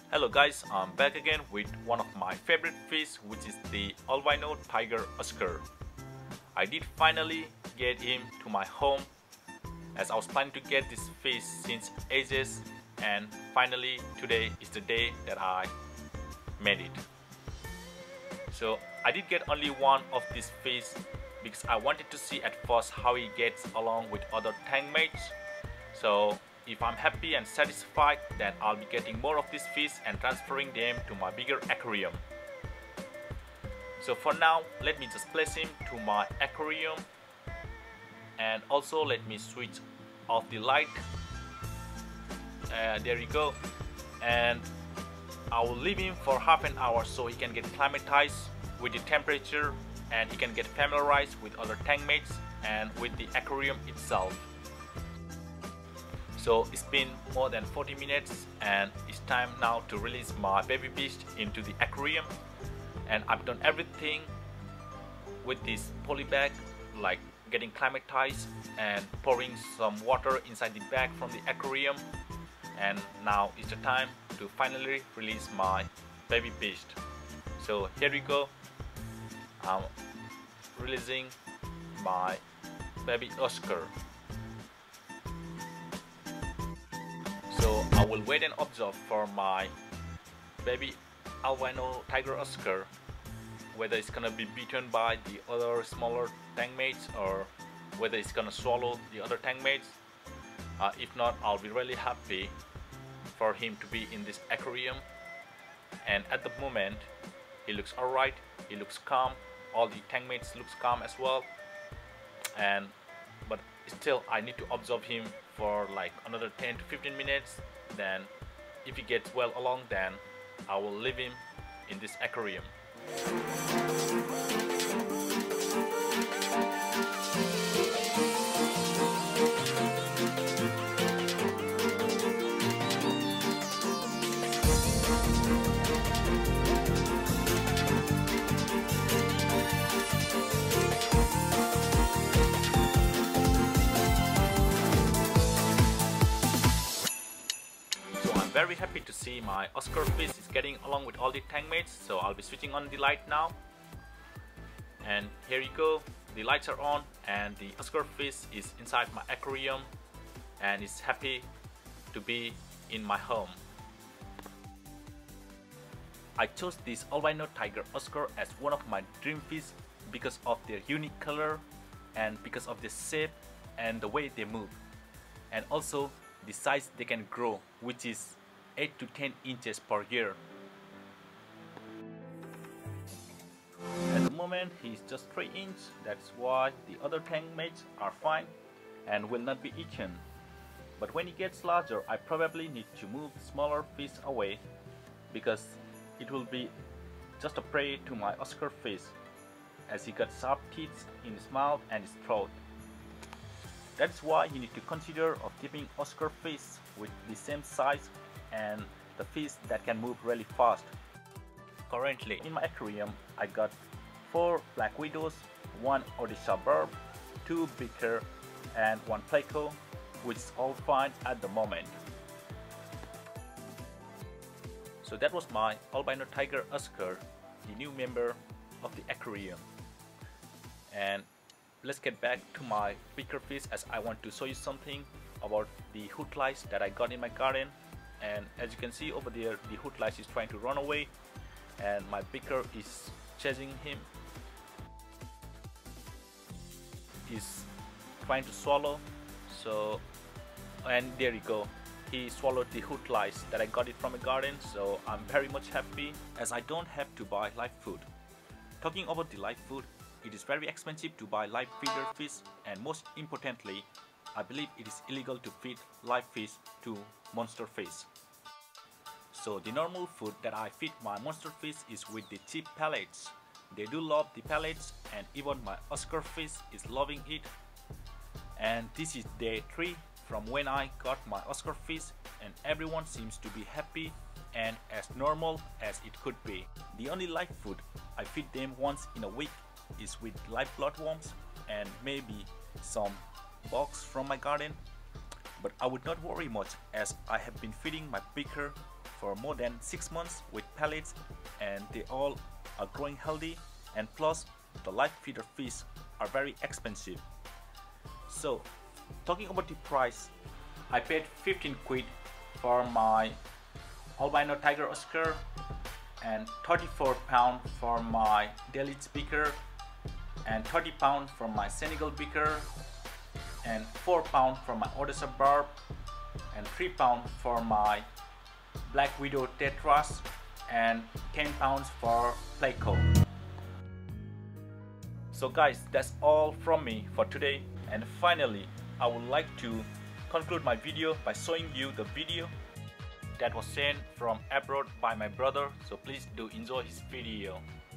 Hello guys, I'm back again with one of my favorite fish, which is the albino tiger oscar. I did finally get him to my home, as I was planning to get this fish since ages, and finally today is the day that I made it. So I did get only one of these fish because I wanted to see at first how he gets along with other tank mates. So if I'm happy and satisfied, then I'll be getting more of these fish and transferring them to my bigger aquarium. So for now, let me just place him to my aquarium, and also let me switch off the light. There you go. And I will leave him for half an hour so he can get climatized with the temperature and he can get familiarized with other tank mates and with the aquarium itself. So it's been more than 40 minutes and it's time now to release my baby beast into the aquarium. And I've done everything with this poly bag, like getting climatized and pouring some water inside the bag from the aquarium. And now is the time to finally release my baby beast. So here we go. I'm releasing my baby oscar. So I will wait and observe for my baby albino tiger oscar, whether it's gonna be beaten by the other smaller tank mates or whether it's gonna swallow the other tank mates. If not, I'll be really happy for him to be in this aquarium. And at the moment he looks alright, he looks calm, all the tank mates looks calm as well. But still I need to observe him for like another 10 to 15 minutes. Then if he gets well along, then I will leave him in this aquarium. Very happy to see my oscar fish is getting along with all the tank mates, so I'll be switching on the light now. And here you go, the lights are on and the oscar fish is inside my aquarium and is happy to be in my home. I chose this albino tiger oscar as one of my dream fish because of their unique color and because of the shape and the way they move, and also the size they can grow, which is 8 to 10 inches per year. At the moment he's just 3 inches, that's why the other tank mates are fine and will not be eaten. But when he gets larger, I probably need to move smaller fish away because it will be just a prey to my oscar fish, as he got sharp teeth in his mouth and his throat. That's why you need to consider of keeping oscar fish with the same size and the fish that can move really fast. Currently in my aquarium I got 4 black widows, 1 odessa barb, 2 bichir and 1 pleco, which is all fine at the moment. So that was my albino tiger oscar, the new member of the aquarium. And let's get back to my bigger fish, as I want to show you something about the hood lice that I got in my garden. And as you can see over there, the hood lice is trying to run away and my bichir is chasing him. He's trying to swallow, so, and there you go, he swallowed the hood lice that I got it from a garden. So I'm very much happy, as I don't have to buy live food. Talking about the live food, it is very expensive to buy live feeder fish, and most importantly, I believe it is illegal to feed live fish to monster fish. So the normal food that I feed my monster fish is with the cheap pellets. They do love the pellets, and even my oscar fish is loving it. And this is day 3 from when I got my oscar fish, and everyone seems to be happy and as normal as it could be. The only live food I feed them once in a week is with live bloodworms and maybe some bugs from my garden. But I would not worry much, as I have been feeding my bichir for more than 6 months with pellets, and they all are growing healthy, and plus the live feeder fish are very expensive. So talking about the price, I paid 15 quid for my albino tiger oscar and 34 pound for my Delitzsch bichir and 30 pound for my Senegal bichir and 4 pound for my Odessa barb and 3 pound for my black widow tetras and 10 pounds for pleco. So guys, that's all from me for today, and finally I would like to conclude my video by showing you the video that was sent from abroad by my brother, so please do enjoy his video.